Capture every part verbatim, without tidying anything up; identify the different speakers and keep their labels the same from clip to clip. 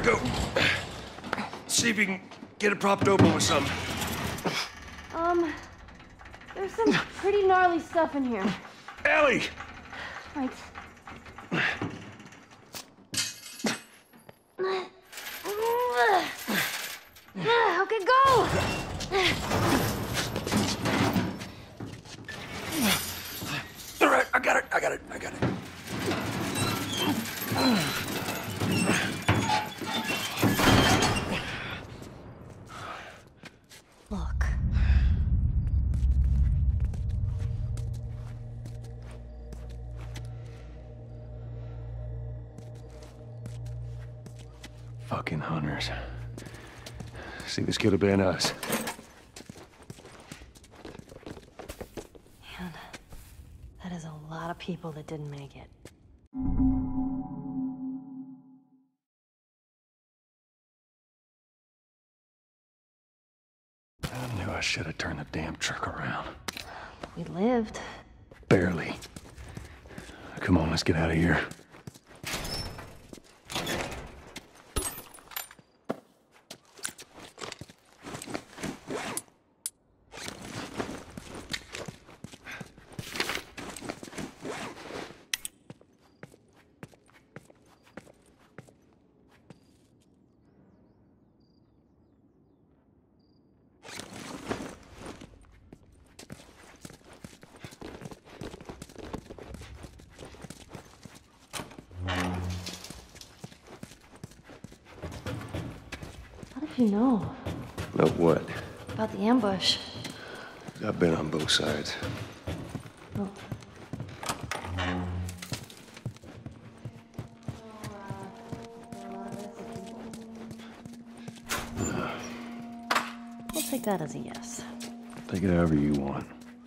Speaker 1: go. See if you can get it propped open with something.
Speaker 2: Um, there's some pretty gnarly stuff in here.
Speaker 1: Ellie!
Speaker 2: Right. Okay, go!
Speaker 1: All right, I got it, I got it, I got it.
Speaker 2: Look.
Speaker 1: Fucking hunters. See, this could have been us.
Speaker 2: Man, that is a lot of people that didn't make it.
Speaker 1: I knew I should have turned the damn truck around.
Speaker 2: We lived.
Speaker 1: Barely. Come on, let's get out of here.
Speaker 2: How did you know?
Speaker 1: Know what?
Speaker 2: About the ambush.
Speaker 1: I've been on both sides.
Speaker 2: Oh. We'll take that as a yes.
Speaker 1: Take it however you want.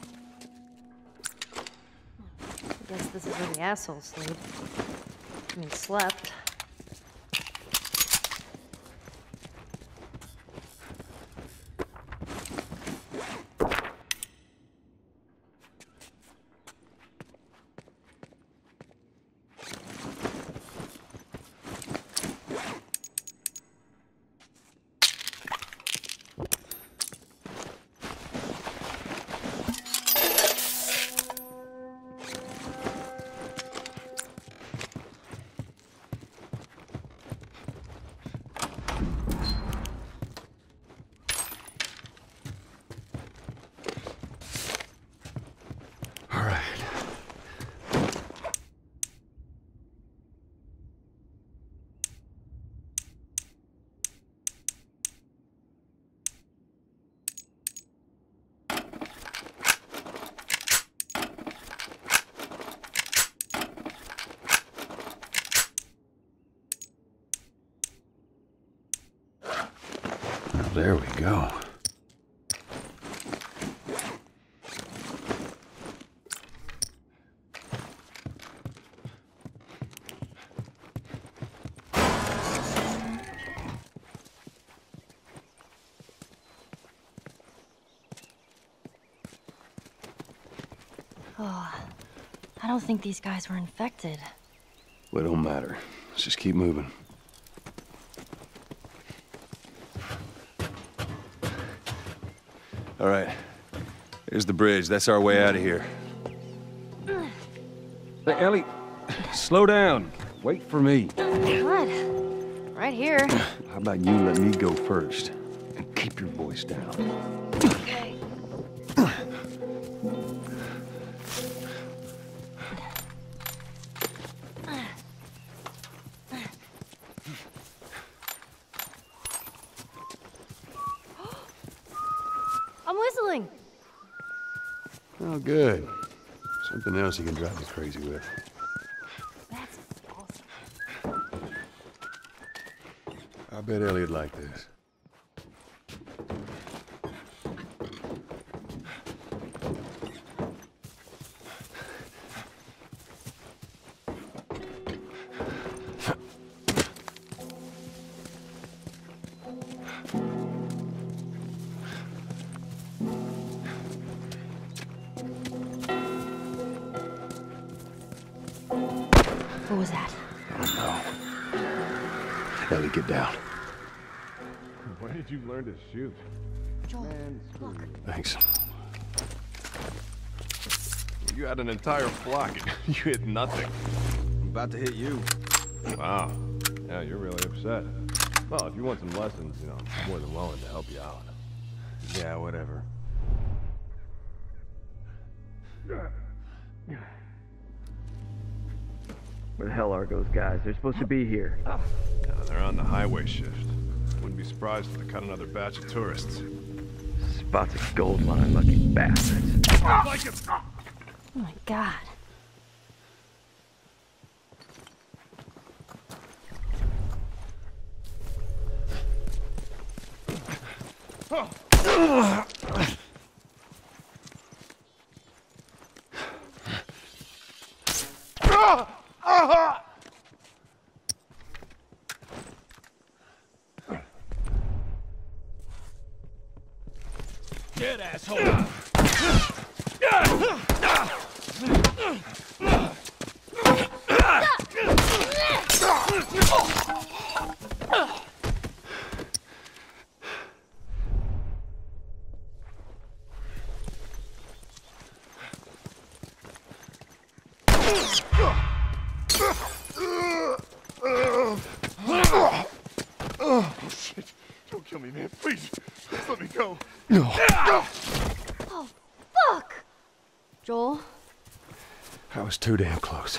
Speaker 2: I guess this is where the assholes sleep. I mean, slept.
Speaker 1: All right. Well, there we go.
Speaker 2: Oh, I don't think these guys were infected.
Speaker 1: Well, it don't matter. Let's just keep moving. All right. Here's the bridge. That's our way out of here. Hey, Ellie, slow down. Wait for me.
Speaker 2: What? Right here.
Speaker 1: How about you let me go first and keep your voice down?
Speaker 2: Okay. I'm whistling.
Speaker 1: Oh, good. Something else you can drive me crazy with.
Speaker 2: That's awesome.
Speaker 1: I bet Ellie'd like this.
Speaker 2: What was that?
Speaker 1: I don't know. Ellie, get down.
Speaker 3: When did you learn to shoot?
Speaker 2: Joel, look.
Speaker 1: Thanks.
Speaker 3: You had an entire flock and you hit nothing.
Speaker 4: I'm about to hit you.
Speaker 3: Wow. Yeah, you're really upset. Well, if you want some lessons, you know, I'm more than willing to help you out.
Speaker 4: Yeah, whatever.
Speaker 5: Where the hell are those guys? They're supposed to be here.
Speaker 3: Yeah, they're on the highway shift. Wouldn't be surprised if they cut another batch of tourists.
Speaker 5: Spots a gold mine, lucky bastards.
Speaker 2: Oh my god.
Speaker 3: Get asshole! Oh, shit. Don't kill me, man. Please. Just let me go.
Speaker 1: No.
Speaker 2: Oh, fuck! Joel?
Speaker 1: I was too damn close.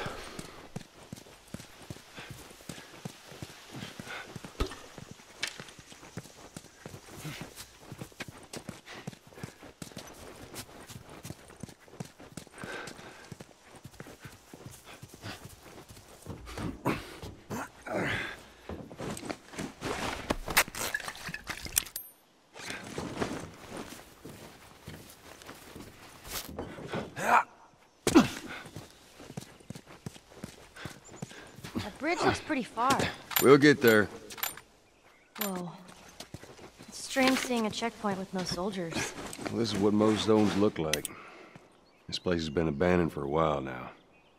Speaker 2: That bridge looks pretty far.
Speaker 4: We'll get there.
Speaker 2: Whoa. It's strange seeing a checkpoint with no soldiers.
Speaker 4: Well, this is what most zones look like. This place has been abandoned for a while now.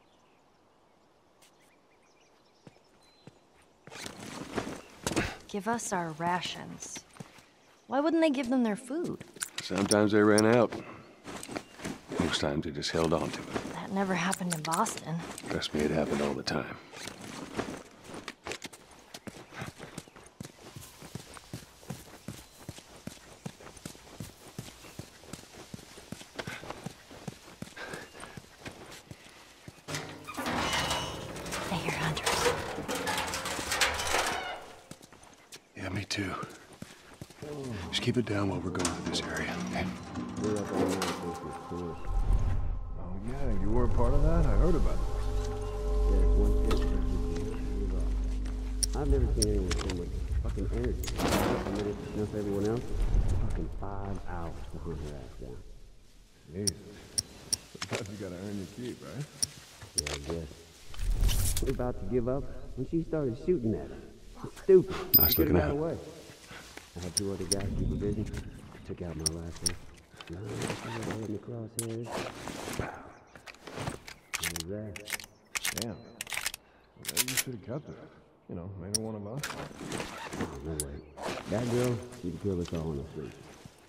Speaker 2: Give us our rations. Why wouldn't they give them their food?
Speaker 4: Sometimes they ran out. Most times they just held on to it.
Speaker 2: That never happened in Boston.
Speaker 4: Trust me, it happened all the time.
Speaker 2: They hear hunters.
Speaker 1: Yeah, me too. Just keep it down while we're going through this area, okay?
Speaker 3: Oh, yeah, you were a part of that? I heard about it.
Speaker 6: I've never seen anyone so much fucking energy. I made it enough for everyone else. Fucking five hours to hunt her ass down.
Speaker 3: Jesus. Sometimes you gotta earn your keep, right?
Speaker 6: Yeah, I guess. We're about to give up when she started shooting at us. It's stupid.
Speaker 1: Nice
Speaker 6: She
Speaker 1: looking
Speaker 6: got
Speaker 1: out.
Speaker 6: away. I had two other guys supervision. Took out my last one. Now I got in the crosshairs. What was that?
Speaker 3: Damn. Well, maybe you should have kept it. You know, made her one of us.
Speaker 6: Oh, no way. That girl, she'd kill us all in her sleep.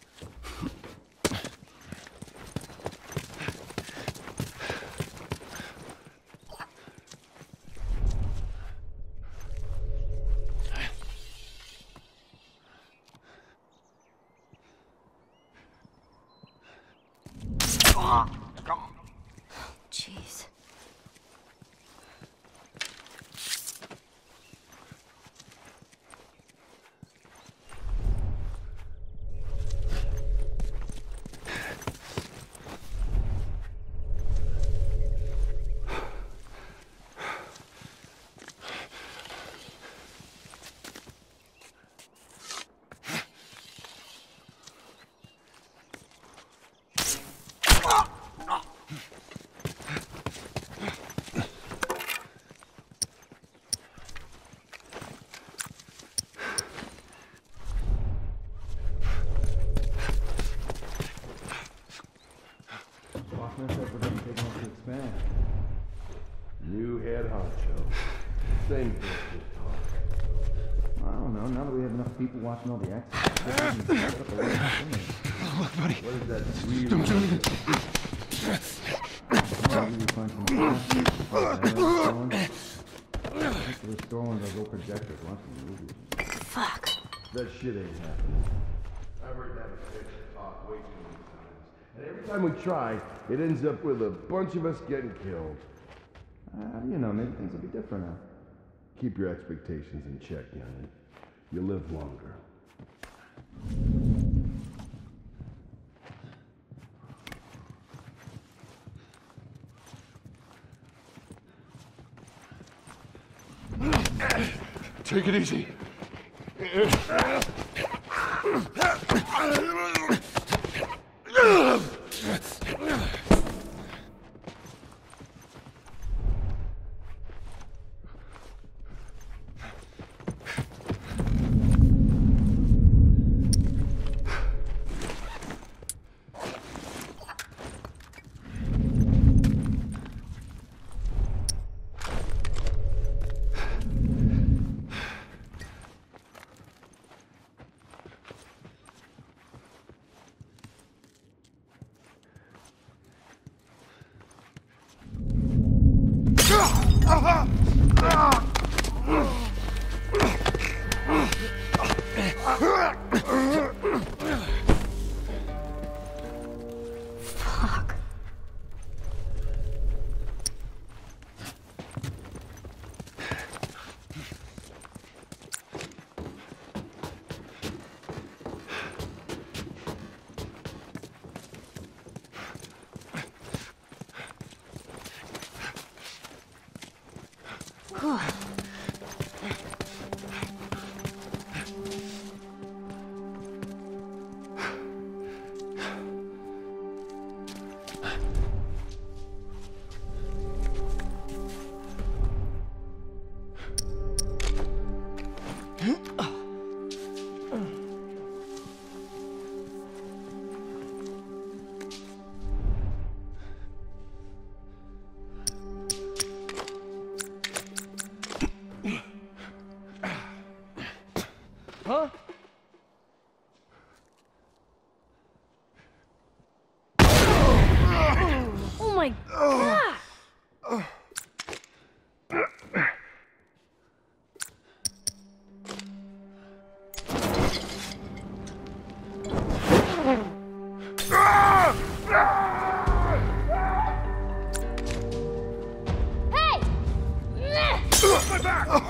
Speaker 2: Jeez.
Speaker 3: New head honcho. Same thing.
Speaker 7: don't know. Now that we have enough people watching all the action,
Speaker 1: Look, buddy.
Speaker 7: what is that weird?
Speaker 1: Don't do anything.
Speaker 7: The store one of those old projectors watching the movies.
Speaker 2: Fuck.
Speaker 7: That shit ain't happening. I've heard that bitch talk way too many times. And every time we try, it ends up with a bunch of us getting killed. Uh, you know, maybe things will be different now. Keep your expectations in check, youngin. You live longer.
Speaker 1: Take it easy.
Speaker 2: Fuck.
Speaker 3: Huh?
Speaker 2: Oh my god! Hey!
Speaker 1: My back!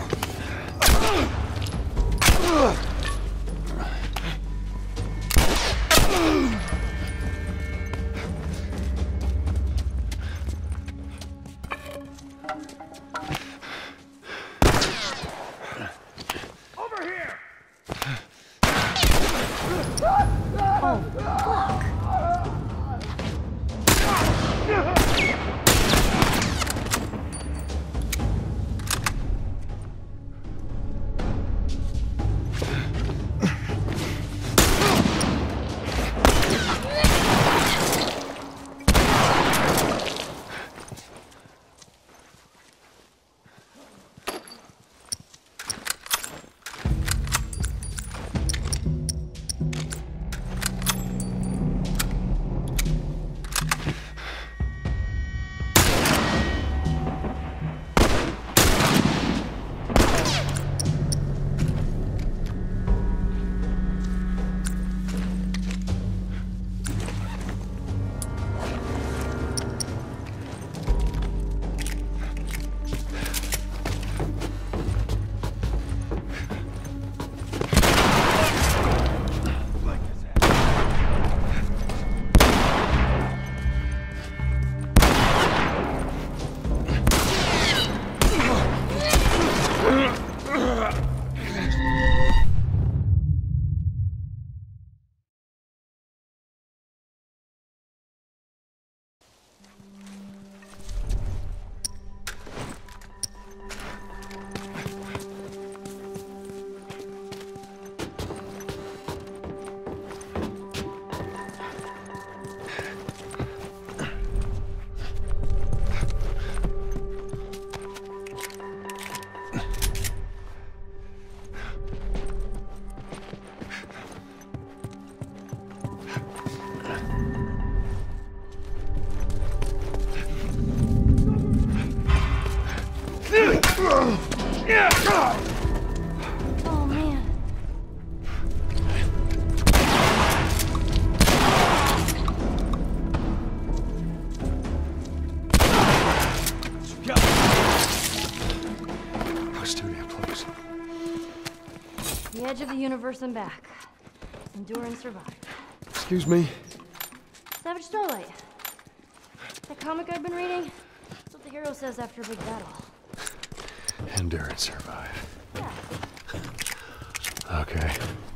Speaker 2: The edge of the universe and back. Endure and survive.
Speaker 4: Excuse me?
Speaker 2: Savage Starlight. That comic I've been reading? That's what the hero says after a big battle.
Speaker 1: Endure and survive.
Speaker 2: Yeah.
Speaker 1: Okay.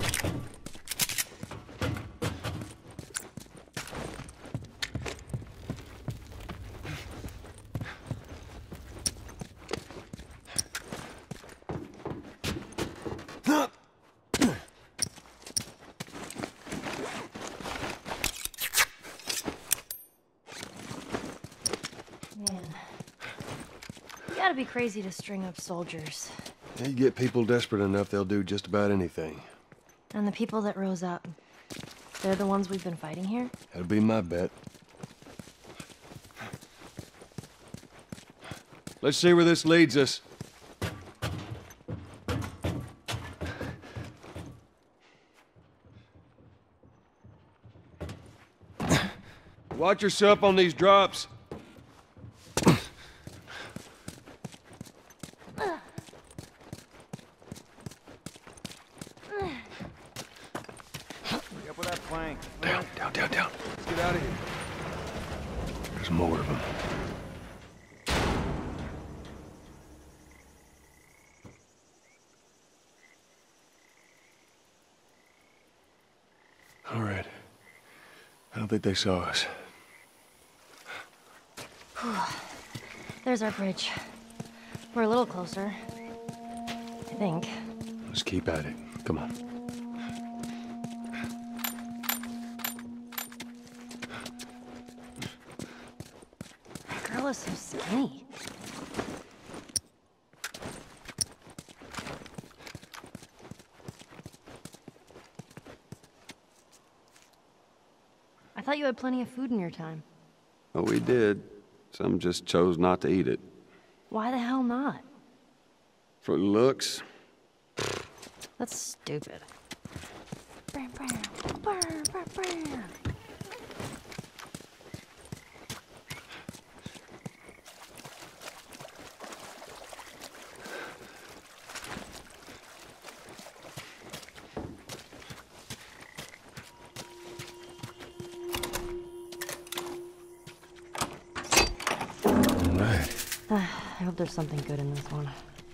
Speaker 2: Gotta be crazy to string up soldiers.
Speaker 4: You get people desperate enough, they'll do just about anything.
Speaker 2: And the people that rose up, they're the ones we've been fighting here?
Speaker 4: That'll be my bet. Let's see where this leads us. Watch yourself on these drops.
Speaker 1: Down, down, down, down.
Speaker 4: Let's get out of here.
Speaker 1: There's more of them. All right. I don't think they saw us.
Speaker 2: There's our bridge. We're a little closer. I think.
Speaker 1: Let's keep at it. Come on.
Speaker 2: That girl is so skinny. I thought you had plenty of food in your time.
Speaker 4: Oh, we did. Some just chose not to eat it.
Speaker 2: Why the hell not?
Speaker 4: For looks.
Speaker 2: That's stupid. I hope there's something good in this one.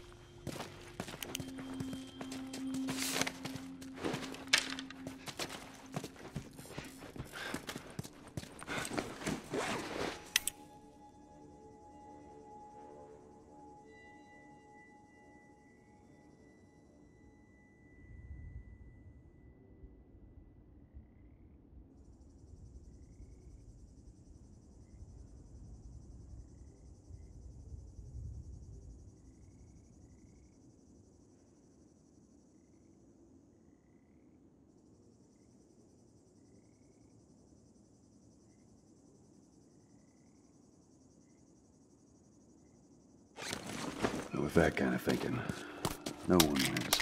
Speaker 4: With that kind of thinking, no one wins.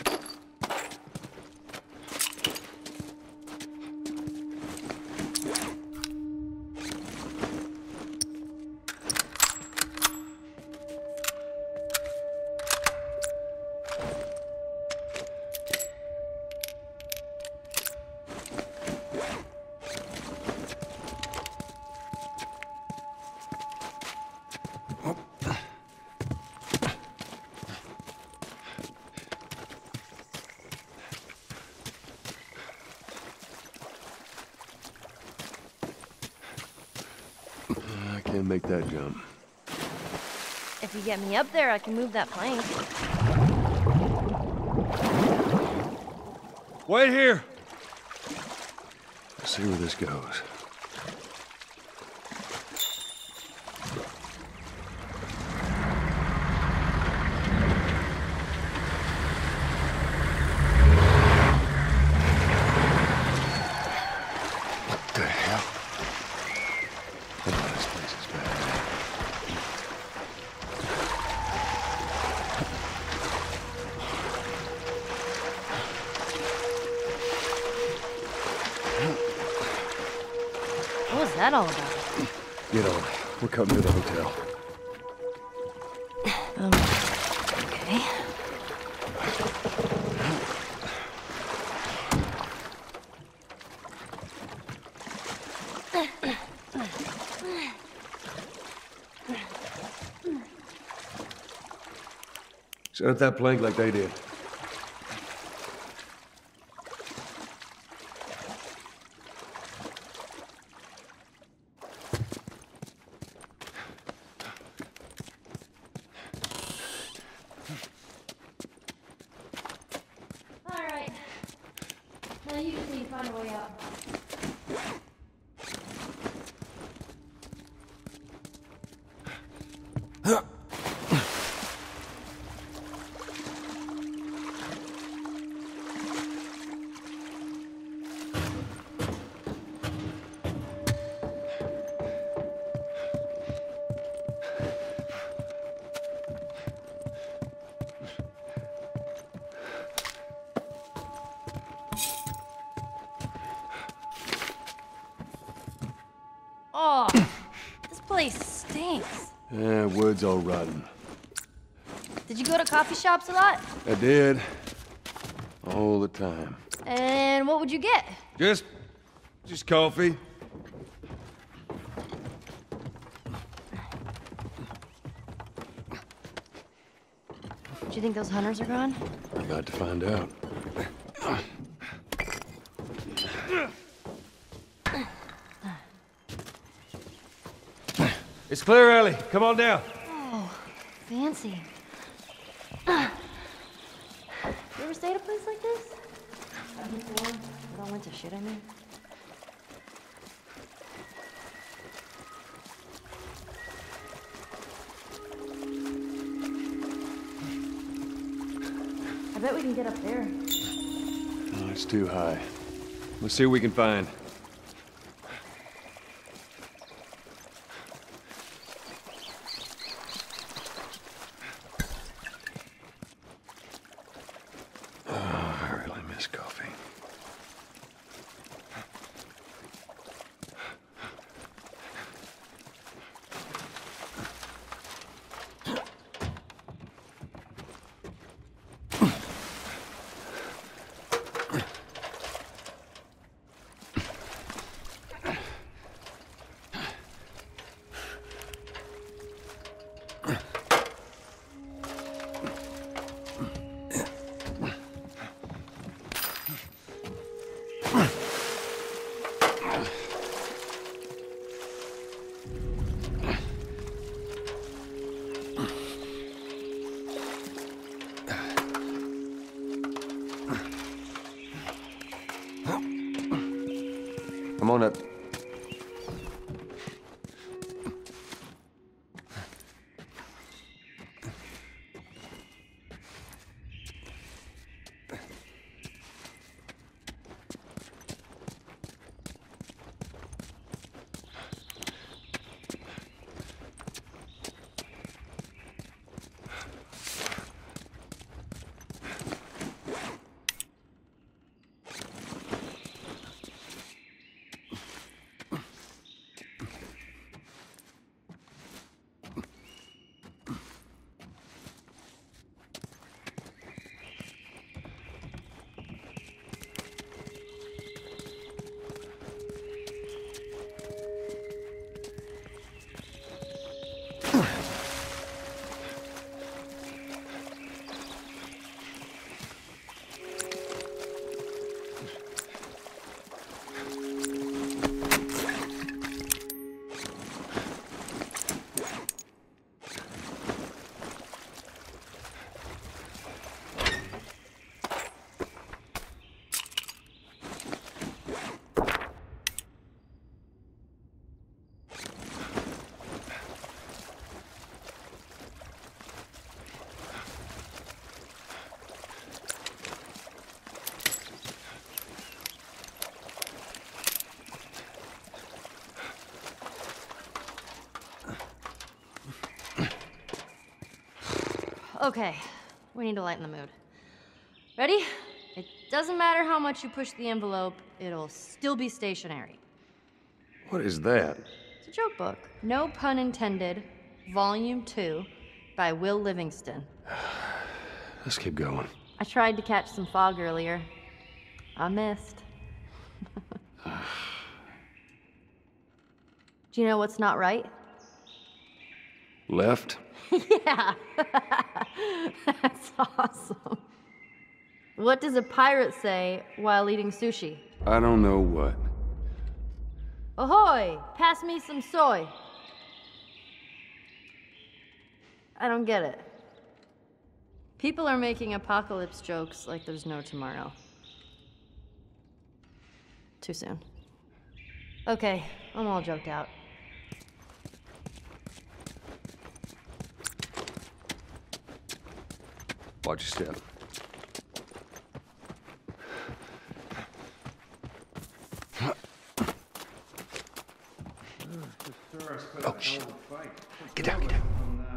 Speaker 4: Can't make that jump.
Speaker 2: If you get me up there, I can move that plank.
Speaker 4: Wait here!
Speaker 1: Let's see where this goes. What the hell? Oh, this place is bad.
Speaker 2: What was that all about?
Speaker 1: Get on. We're coming to the hotel.
Speaker 2: Um, okay.
Speaker 4: Set up that plank like they did.
Speaker 2: All right. Now you just need to find a way out. Oh, this place stinks.
Speaker 4: Yeah, wood's all rotten.
Speaker 2: Did you go to coffee shops a lot?
Speaker 4: I did. All the time.
Speaker 2: And what would you get?
Speaker 4: Just... just coffee.
Speaker 2: Do you think those hunters are gone?
Speaker 4: I got to find out. It's clear, Ellie. Come on down.
Speaker 2: Oh, fancy. You ever stayed at a place like this? Before? It all went to shit, I mean. I bet we can get up there.
Speaker 4: Oh, it's too high. Let's see what we can find. Come on up.
Speaker 2: Okay, we need to lighten the mood. Ready? It doesn't matter how much you push the envelope, it'll still be stationary.
Speaker 4: What is that?
Speaker 2: It's a joke book. No pun intended. Volume two by Will Livingston.
Speaker 4: Let's keep going.
Speaker 2: I tried to catch some fog earlier. I missed. Do you know what's not right?
Speaker 4: Left?
Speaker 2: Yeah. That's awesome. What does a pirate say while eating sushi?
Speaker 4: I don't know what.
Speaker 2: Ahoy! Pass me some soy. I don't get it. People are making apocalypse jokes like there's no tomorrow. Too soon. Okay, I'm all joked out.
Speaker 4: Watch your step. Oh, shit. Get down, get down.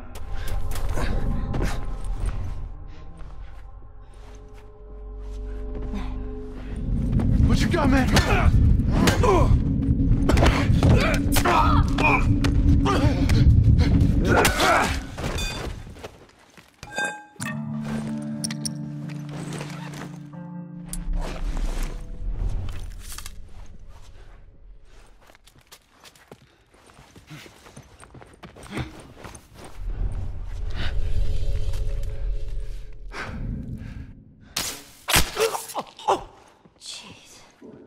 Speaker 1: What you got, man?
Speaker 2: Jeez.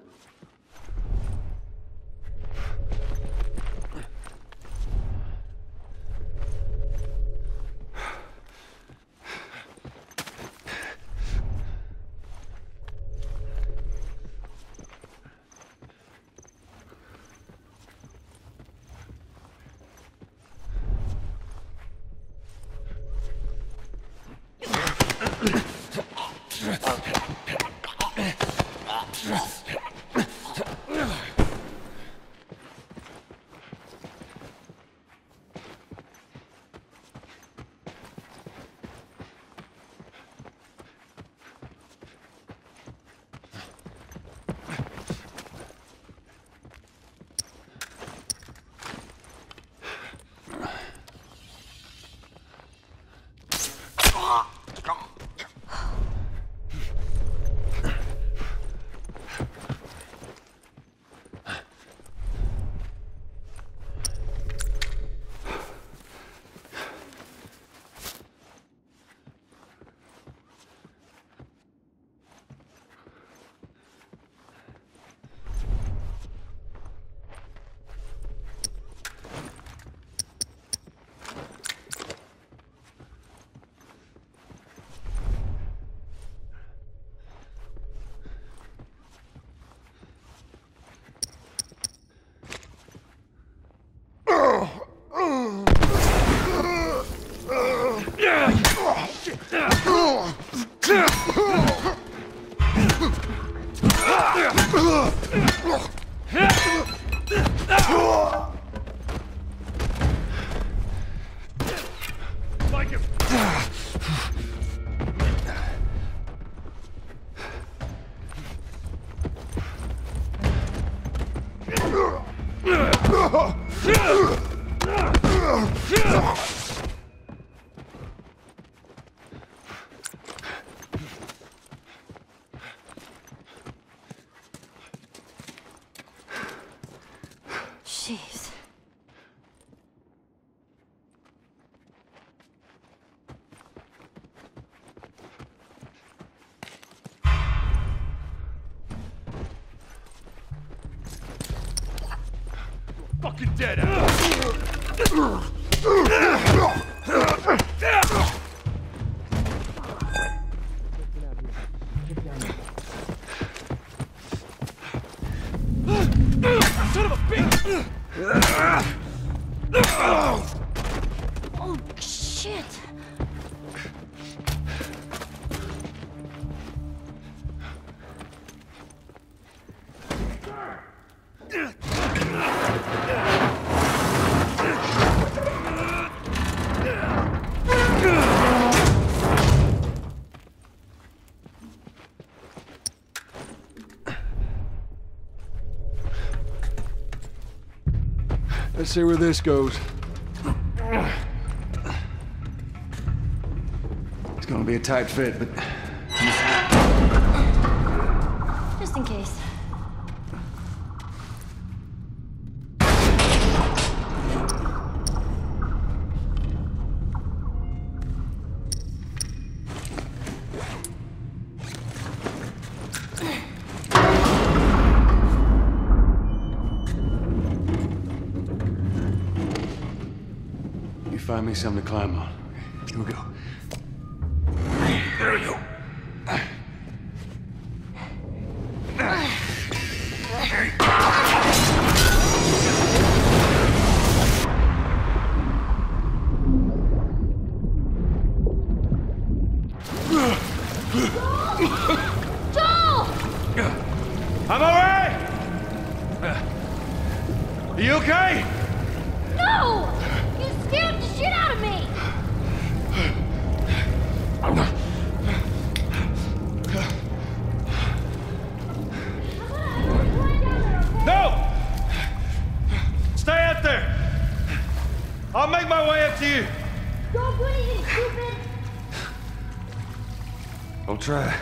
Speaker 2: Jeez.
Speaker 3: Fucking dead out. Son of a bitch!
Speaker 2: Oh, shit.
Speaker 4: Let's see where this goes. It's gonna be a tight fit, but
Speaker 2: Just in case.
Speaker 1: find me something to climb on. Okay, here we go. There we go.
Speaker 2: Joel!
Speaker 3: I'm all right! Are you okay?
Speaker 2: No! You scared the shit out of me!
Speaker 3: No! Stay out there! I'll make my way up to you!
Speaker 2: Don't do anything, stupid!
Speaker 4: I'll try.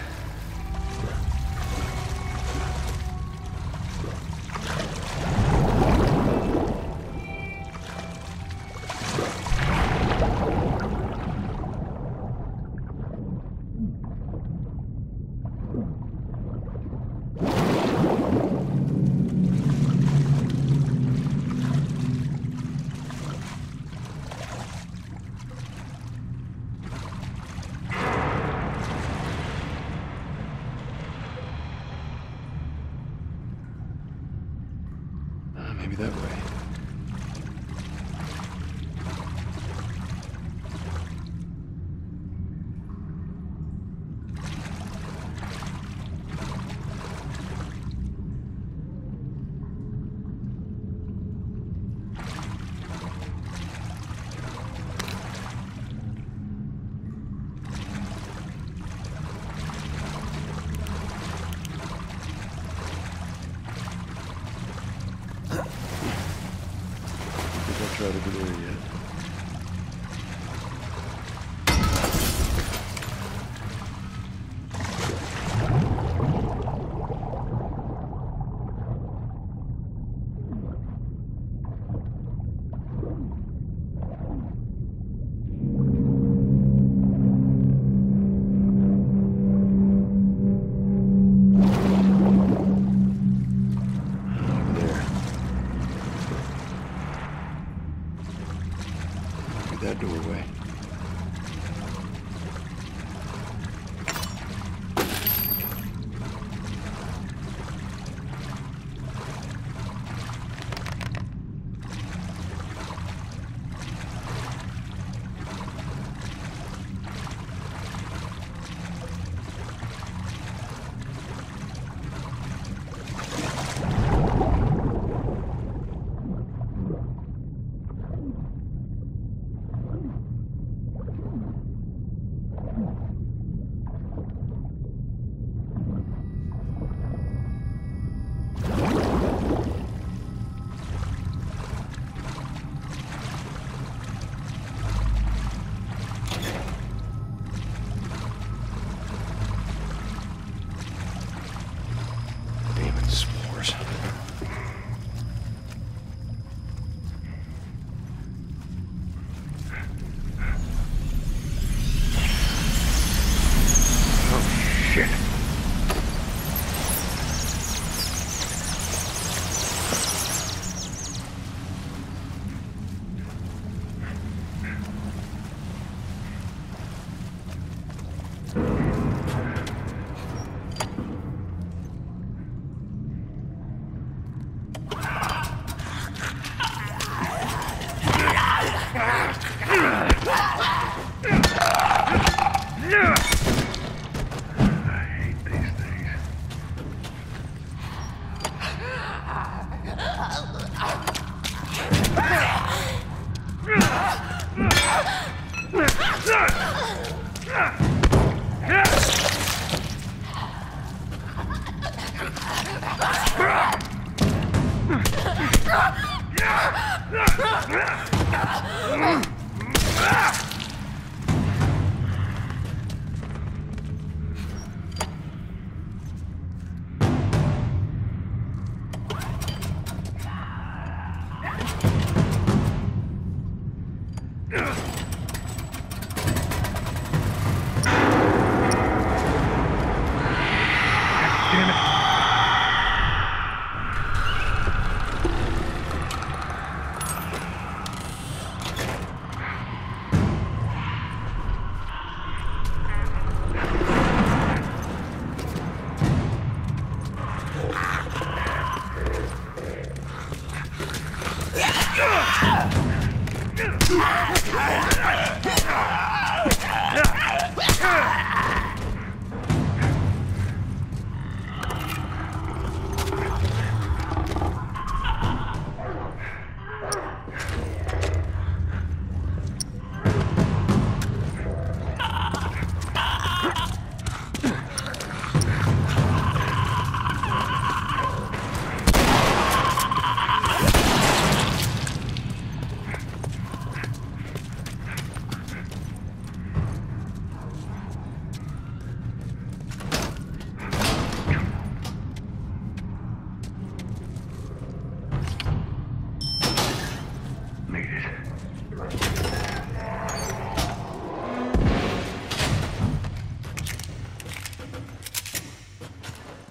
Speaker 1: Maybe that way. Try to get there yet. That doorway.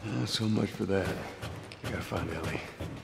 Speaker 1: Uh, so much for that. I gotta find Ellie.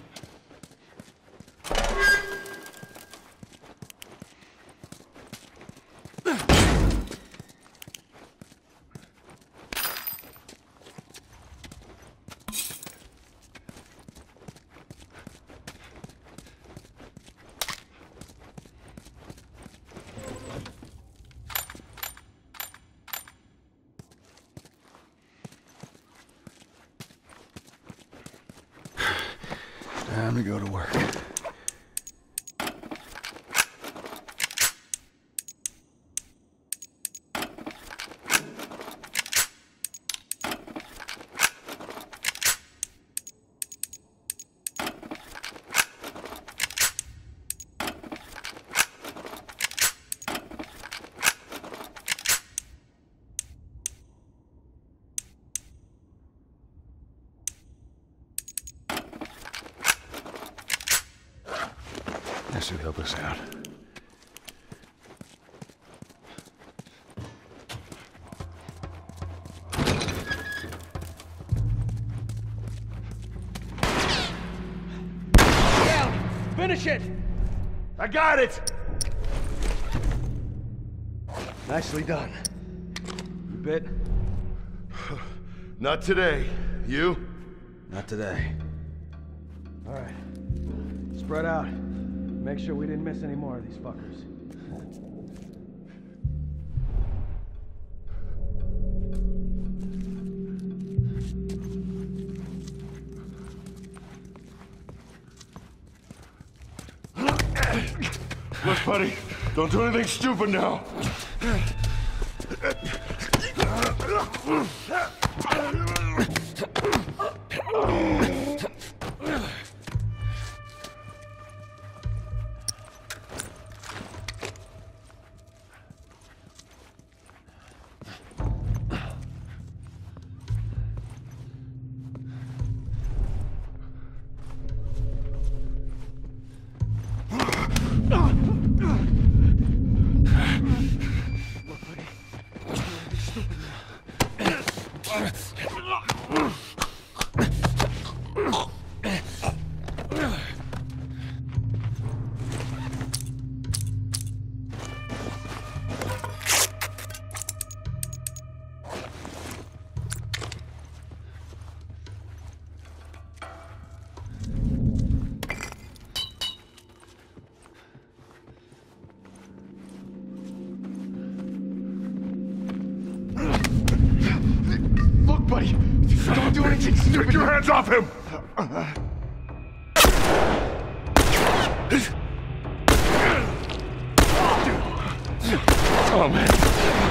Speaker 1: Time to go to work. This should help us out.
Speaker 7: Down! Finish it! I got it!
Speaker 1: Nicely done. You bit?
Speaker 7: Not today. You?
Speaker 1: Not today.
Speaker 8: All right. Spread out. Make sure we didn't miss any more of these fuckers.
Speaker 7: Look, buddy, don't do anything stupid now. Buddy, don't do anything stupid. Take your hands off him! Oh, man.